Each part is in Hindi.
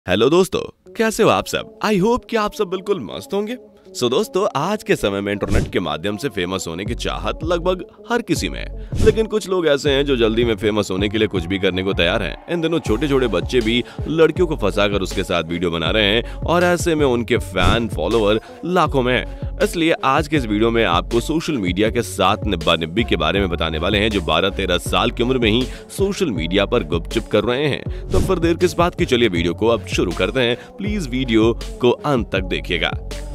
हेलो दोस्तों, कैसे हो आप सब। आई होप कि आप सब बिल्कुल मस्त होंगे। दोस्तों, आज के समय में इंटरनेट के माध्यम से फेमस होने की चाहत लगभग हर किसी में है, लेकिन कुछ लोग ऐसे हैं जो जल्दी में फेमस होने के लिए कुछ भी करने को तैयार हैं। इन दिनों छोटे छोटे बच्चे भी लड़कियों को फंसाकर उसके साथ वीडियो बना रहे हैं और ऐसे में उनके फैन फॉलोअर लाखों में हैं। इसलिए आज के इस वीडियो में आपको सोशल मीडिया के 7 निब्बा निब्बी के बारे में बताने वाले हैं जो 12-13 साल की उम्र में ही सोशल मीडिया पर गुपचुप कर रहे हैं। तो फिर देर किस बात की, चलिए वीडियो को अब शुरू करते हैं। प्लीज वीडियो को अंत तक देखिएगा।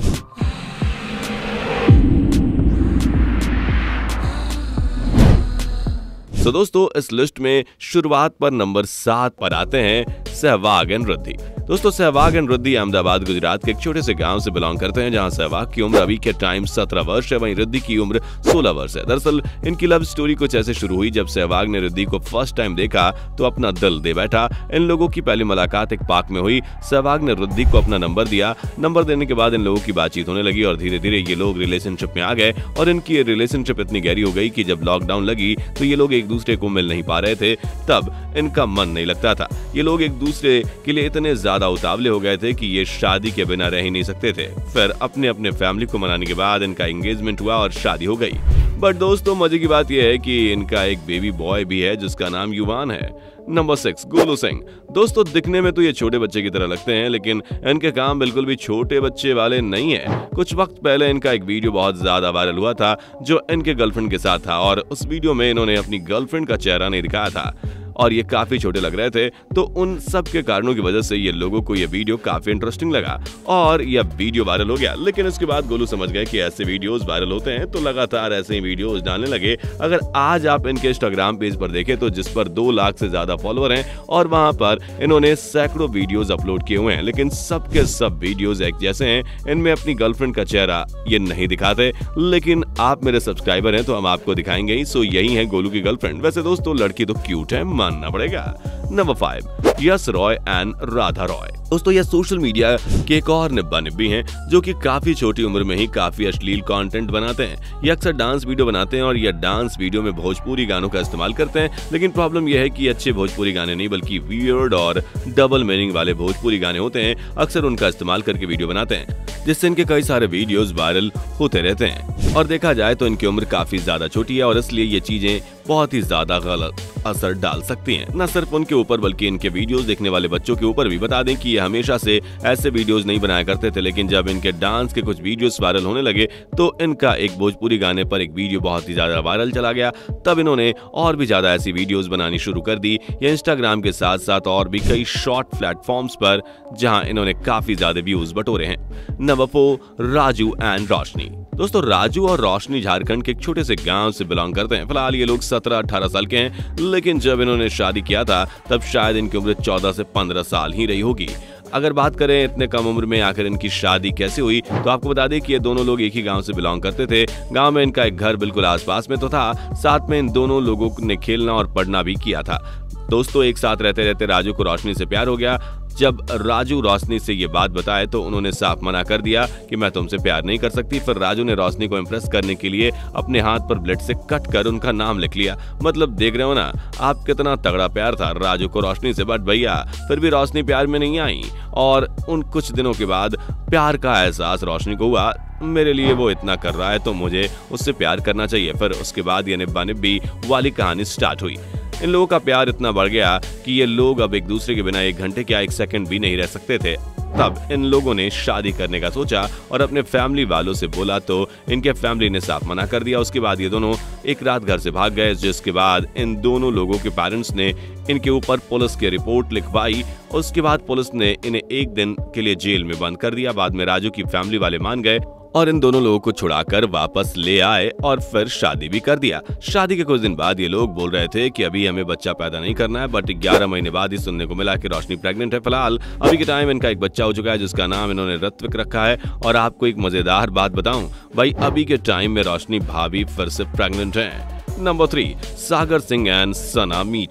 दोस्तों, इस लिस्ट में शुरुआत पर नंबर 7 पर आते हैं सहवाग एंड रिद्धि। दोस्तों, सहवाग एंड रिद्धि अहमदाबाद गुजरात के एक छोटे से गांव से बिलोंग करते हैं, जहां सहवाग की उम्र अभी के टाइम 17 वर्ष है, वहीं रिद्धि की उम्र 16 वर्ष है। दरअसल इनकी लव स्टोरी कुछ ऐसे शुरू हुई, जब सहवाग ने रिद्धि को फर्स्ट टाइम देखा तो अपना दिल दे बैठा। इन लोगों की पहली मुलाकात एक पार्क में हुई। सहवाग ने रिद्धि को अपना नंबर दिया। नंबर देने के बाद इन लोगों की बातचीत होने लगी और धीरे धीरे ये लोग रिलेशनशिप में आ गए और इनकी रिलेशनशिप इतनी गहरी हो गई कि जब लॉकडाउन लगी तो ये लोग एक दूसरे को मिल नहीं पा रहे थे। तब इनका मन नहीं लगता था। ये लोग एक दूसरे के लिए इतने ज्यादा उतावले हो गए थे कि ये शादी के बिना रह ही नहीं सकते थे। फिर अपने अपने फैमिली को मनाने के बाद इनका एंगेजमेंट हुआ और शादी हो गई। बट दोस्तों, मजे की बात यह है कि इनका एक बेबी बॉय भी है जिसका नाम युवान है। नंबर 6 गोलू सिंह। दोस्तों, दिखने में तो ये छोटे बच्चे की तरह लगते हैं, लेकिन इनके काम बिल्कुल भी छोटे बच्चे वाले नहीं है। कुछ वक्त पहले इनका एक वीडियो बहुत ज्यादा वायरल हुआ था जो इनके गर्लफ्रेंड के साथ था और उस वीडियो में इन्होंने अपनी गर्लफ्रेंड का चेहरा नहीं दिखाया था और ये काफी छोटे लग रहे थे। तो उन सब के कारणों की वजह से ये लोगों को ये वीडियो काफी इंटरेस्टिंग लगा और यह वीडियो वायरल हो गया। लेकिन इसके बाद गोलू समझ गए कि ऐसे वीडियोस वायरल होते हैं तो लगातार ऐसे ही वीडियोस डालने लगे। अगर आज आप इनके इंस्टाग्राम पेज पर देखें तो जिस पर 2 लाख से ज्यादा फॉलोअर हैं और वहां पर इन्होंने सैकड़ों वीडियोस अपलोड किए हुए हैं, लेकिन सबके सब वीडियोस एक जैसे हैं। इनमें अपनी गर्लफ्रेंड का चेहरा ये नहीं दिखाते, लेकिन आप मेरे सब्सक्राइबर हैं तो हम आपको दिखाएंगे ही। सो यही है गोलू की गर्लफ्रेंड। वैसे दोस्तों, लड़की तो क्यूट है, मानना पड़ेगा। Number 5 Yash Roy and Radha Roy. दोस्तों, यह सोशल मीडिया के एक और निब्बा निब्बी हैं जो कि काफी छोटी उम्र में ही काफी अश्लील कंटेंट बनाते हैं। ये अक्सर डांस वीडियो बनाते हैं और यह डांस वीडियो में भोजपुरी गानों का इस्तेमाल करते हैं। लेकिन प्रॉब्लम यह है कि अच्छे भोजपुरी गाने नहीं बल्कि वियर्ड और डबल मीनिंग वाले भोजपुरी गाने होते हैं। अक्सर उनका इस्तेमाल करके वीडियो बनाते हैं, जिससे इनके कई सारे वीडियोस वायरल होते रहते हैं। और देखा जाए तो इनकी उम्र काफी ज्यादा छोटी है और इसलिए ये चीजें बहुत ही ज्यादा गलत असर डाल सकती हैं, न सिर्फ उनके ऊपर बल्कि इनके वीडियोस देखने वाले बच्चों के ऊपर भी। बता दें कि ये हमेशा से ऐसे वीडियोस नहीं बनाया करते थे, लेकिन जब इनके डांस के कुछ वीडियोस वायरल होने लगे तो इनका एक भोजपुरी गाने पर एक वीडियो बहुत ही ज्यादा वायरल चला गया। तब इन्होंने और भी ज्यादा ऐसी वीडियोस बनानी शुरू कर दी। ये इंस्टाग्राम के साथ साथ और भी कई शॉर्ट प्लेटफॉर्म्स पर, जहां इन्होंने काफी ज्यादा व्यूज बटोरे हैं। Number 4 Raju and Roshni. दोस्तों, राजू और रोशनी झारखंड के एक छोटे से गांव से बिलोंग करते हैं। फिलहाल ये लोग 17-18 साल के हैं, लेकिन जब इन्होंने शादी किया था तब शायद इनकी उम्र 14 से 15 साल ही रही होगी। अगर बात करें इतने कम उम्र में आखिर इनकी शादी कैसे हुई, तो आपको बता दें कि ये दोनों लोग एक ही गांव से बिलोंग करते थे। गांव में इनका एक घर बिल्कुल आसपास में तो था, साथ में इन दोनों लोगों ने खेलना और पढ़ना भी किया था। दोस्तों, एक साथ रहते रहते राजू को रोशनी से प्यार हो गया। जब राजू रोशनी से ये बात बताए तो उन्होंने साफ मना कर दिया कि मैं तुमसे प्यार नहीं कर सकती। फिर राजू ने रोशनी को इम्प्रेस करने के लिए अपने हाथ पर ब्लेड से कट कर उनका नाम लिख लिया। मतलब देख रहे हो ना आप, कितना तगड़ा प्यार था राजू को रोशनी से। बट भैया, फिर भी रोशनी प्यार में नहीं आई और उन कुछ दिनों के बाद प्यार का एहसास रोशनी को हुआ। मेरे लिए वो इतना कर रहा है तो मुझे उससे प्यार करना चाहिए। फिर उसके बाद ये निब्बा निब्बी वाली कहानी स्टार्ट हुई। इन लोगों का प्यार इतना बढ़ गया कि ये लोग अब एक दूसरे के बिना 1 घंटे क्या 1 सेकंड भी नहीं रह सकते थे। तब इन लोगों ने शादी करने का सोचा और अपने फैमिली वालों से बोला तो इनके फैमिली ने साफ मना कर दिया। उसके बाद ये दोनों एक रात घर से भाग गए, जिसके बाद इन दोनों लोगों के पेरेंट्स ने इनके ऊपर पुलिस की रिपोर्ट लिखवाई। उसके बाद पुलिस ने इन्हें 1 दिन के लिए जेल में बंद कर दिया। बाद में राजू की फैमिली वाले मान गए और इन दोनों लोगों को छुड़ाकर वापस ले आए और फिर शादी भी कर दिया। शादी के कुछ दिन बाद ये लोग बोल रहे थे कि अभी हमें बच्चा पैदा नहीं करना है, बट 11 महीने बाद ही सुनने को मिला कि रोशनी प्रेग्नेंट है। फिलहाल अभी के टाइम इनका एक बच्चा हो चुका है जिसका नाम इन्होंने ऋत्विक रखा है। और आपको एक मजेदार बात बताऊं भाई, अभी के टाइम में रोशनी भाभी फिर से प्रेग्नेंट है। Number 3 Sagar Singh and Sana Meethi.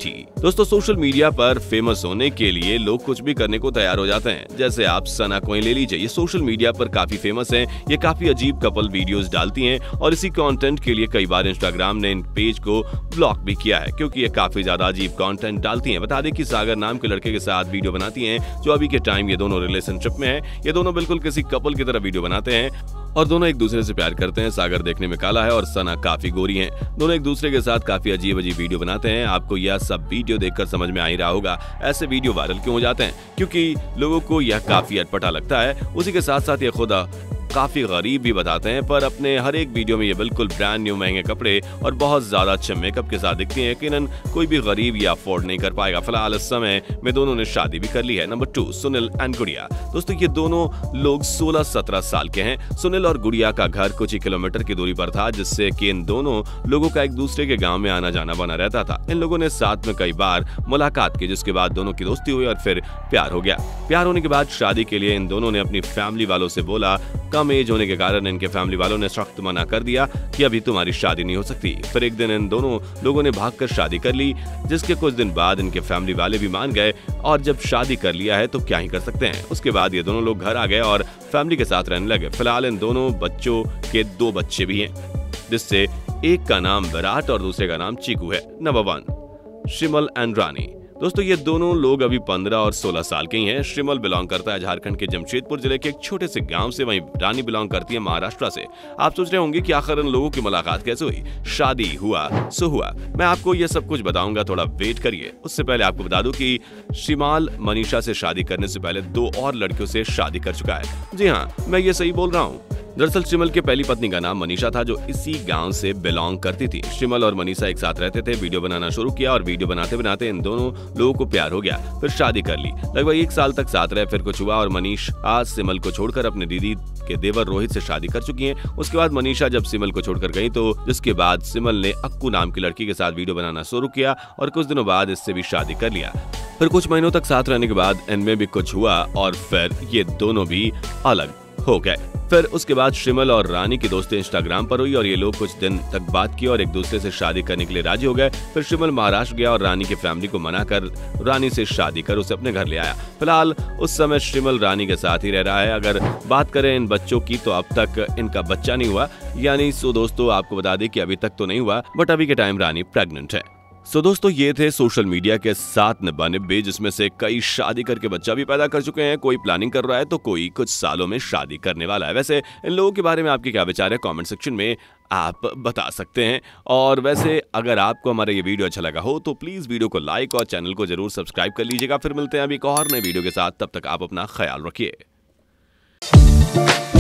दोस्तों सोशल मीडिया पर फेमस होने के लिए लोग कुछ भी करने को तैयार हो जाते हैं। जैसे आप सना को ले लीजिए, ये सोशल मीडिया पर काफी फेमस हैं। ये काफी अजीब कपल वीडियोस डालती हैं और इसी कंटेंट के लिए कई बार इंस्टाग्राम ने इन पेज को ब्लॉक भी किया है, क्योंकि ये काफी ज्यादा अजीब कंटेंट डालती हैं। बता दें कि सागर नाम के लड़के के साथ वीडियो बनाती हैं, जो अभी के टाइम ये दोनों रिलेशनशिप में है। ये दोनों बिल्कुल किसी कपल की तरह वीडियो बनाते हैं और दोनों एक दूसरे से प्यार करते हैं। सागर देखने में काला है और सना काफी गोरी हैं। दोनों एक दूसरे के साथ काफी अजीब अजीब वीडियो बनाते हैं। आपको यह सब वीडियो देखकर समझ में आ ही रहा होगा ऐसे वीडियो वायरल क्यों हो जाते हैं, क्योंकि लोगों को यह काफी अटपटा लगता है। उसी के साथ साथ ये खुद काफी गरीब भी बताते हैं, पर अपने हर एक वीडियो में ये बिल्कुल ब्रांड न्यू महंगे कपड़े और बहुत ज्यादा अच्छे मेकअप के साथ दिखती हैं। यकीनन कोई भी गरीब ये अफोर्ड नहीं कर पाएगा। फिलहाल इस समय में दोनों ने शादी भी कर ली है। नंबर 2, सुनील एंड गुड़िया। दोस्तों ये दोनों लोग 16-17 साल के हैं। सुनील और गुड़िया का घर कुछ ही किलोमीटर की दूरी पर था, जिससे कि इन दोनों लोगों का एक दूसरे के गाँव में आना जाना बना रहता था। इन लोगों ने साथ में कई बार मुलाकात की, जिसके बाद दोनों की दोस्ती हुई और फिर प्यार हो गया। प्यार होने के बाद शादी के लिए इन दोनों ने अपनी फैमिली वालों से बोला। कम एज होने के कारण इनके फैमिली वालों ने सख्त मना कर दिया कि अभी तुम्हारी शादी नहीं हो सकती। फिर एक दिन इन दोनों लोगों ने भागकर शादी कर ली, जिसके कुछ दिन बाद इनके फैमिली वाले भी मान गए और जब शादी कर लिया है तो क्या ही कर सकते हैं। उसके बाद ये दोनों लोग घर आ गए और फैमिली के साथ रहने लगे। फिलहाल इन दोनों बच्चों के 2 बच्चे भी हैं, जिससे एक का नाम विराट और दूसरे का नाम चीकू है। Number 1, Shimal and Rani. दोस्तों ये दोनों लोग अभी 15 और 16 साल के ही हैं। शिमल बिलोंग करता है झारखंड के जमशेदपुर जिले के एक छोटे से गांव से, वहीं रानी बिलोंग करती है महाराष्ट्र से। आप सोच रहे होंगे कि आखिर इन लोगों की मुलाकात कैसे हुई, शादी हुआ सो हुआ। मैं आपको ये सब कुछ बताऊंगा, थोड़ा वेट करिए। उससे पहले आपको बता दूं कि शिमाल मनीषा से शादी करने से पहले 2 और लड़कियों से शादी कर चुका है। जी हाँ, मैं ये सही बोल रहा हूँ। दरअसल शिमल की पहली पत्नी का नाम मनीषा था, जो इसी गांव से बिलोंग करती थी। शिमल और मनीषा एक साथ रहते थे, वीडियो बनाना शुरू किया और वीडियो बनाते बनाते इन दोनों लोगों को प्यार हो गया। फिर शादी कर ली। लगभग 1 साल तक साथ रहे, फिर कुछ हुआ और मनीष आज शिमल को छोड़कर अपने दीदी के देवर रोहित से शादी कर चुकी हैं। उसके बाद मनीषा जब शिमल को छोड़कर गई तो जिसके बाद शिमल ने अक्कू नाम की लड़की के साथ वीडियो बनाना शुरू किया और कुछ दिनों बाद इससे भी शादी कर लिया। फिर कुछ महीनों तक साथ रहने के बाद इनमें भी कुछ हुआ और फिर ये दोनों भी अलग हो गए। फिर उसके बाद शिमल और रानी की दोस्ती इंस्टाग्राम पर हुई और ये लोग कुछ दिन तक बात की और एक दूसरे से शादी करने के लिए राजी हो गए। फिर शिमल महाराष्ट्र गया और रानी की फैमिली को मना कर रानी से शादी कर उसे अपने घर ले आया। फिलहाल उस समय शिमल रानी के साथ ही रह रहा है। अगर बात करें इन बच्चों की तो अब तक इनका बच्चा नहीं हुआ, यानी दोस्तों आपको बता दें कि अभी तक तो नहीं हुआ, बट अभी के टाइम रानी प्रेग्नेंट है। दोस्तों ये थे सोशल मीडिया के 7 निब्बे, जिसमें से कई शादी करके बच्चा भी पैदा कर चुके हैं। कोई प्लानिंग कर रहा है तो कोई कुछ सालों में शादी करने वाला है। वैसे इन लोगों के बारे में आपके क्या विचार है, कमेंट सेक्शन में आप बता सकते हैं। और वैसे अगर आपको हमारा ये वीडियो अच्छा लगा हो तो प्लीज वीडियो को लाइक और चैनल को जरूर सब्सक्राइब कर लीजिएगा। फिर मिलते हैं अभी एक और नए वीडियो के साथ, तब तक आप अपना ख्याल रखिए।